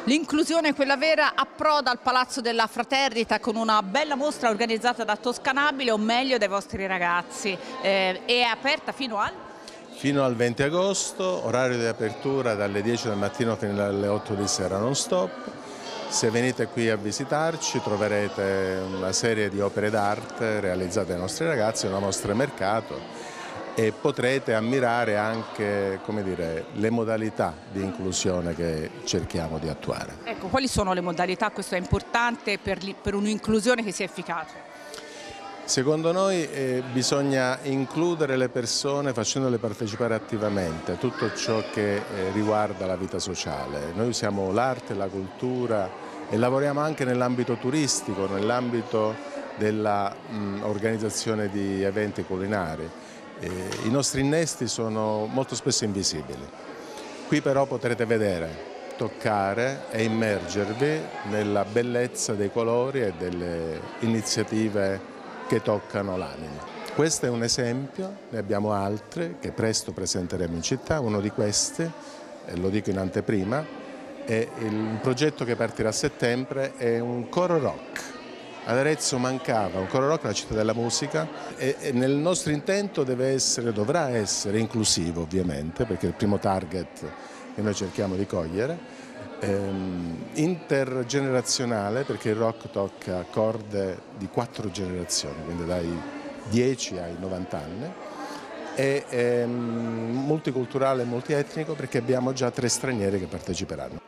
L'inclusione, quella vera, approda al Palazzo della Fraternita con una bella mostra organizzata da Toscanabile, o meglio dai vostri ragazzi. È aperta fino al? Fino al 20 agosto, orario di apertura dalle 10 del mattino fino alle 8 di sera non stop. Se venite qui a visitarci troverete una serie di opere d'arte realizzate dai nostri ragazzi, una mostra mercato, e potrete ammirare anche, come dire, le modalità di inclusione che cerchiamo di attuare. Ecco, quali sono le modalità? Questo è importante per un'inclusione che sia efficace. Secondo noi bisogna includere le persone facendole partecipare attivamente a tutto ciò che riguarda la vita sociale. Noi usiamo l'arte, la cultura e lavoriamo anche nell'ambito turistico, nell'ambito dell'organizzazione di eventi culinari. I nostri innesti sono molto spesso invisibili. Qui però potrete vedere, toccare e immergervi nella bellezza dei colori e delle iniziative che toccano l'anima. Questo è un esempio, ne abbiamo altri che presto presenteremo in città. Uno di questi, lo dico in anteprima, è il progetto che partirà a settembre, è un coro rock. Ad Arezzo mancava un coro rock, la città della musica, e nel nostro intento dovrà essere inclusivo ovviamente, perché è il primo target che noi cerchiamo di cogliere, intergenerazionale, perché il rock tocca corde di 4 generazioni, quindi dai 10 ai 90 anni, e multiculturale e multietnico, perché abbiamo già 3 stranieri che parteciperanno.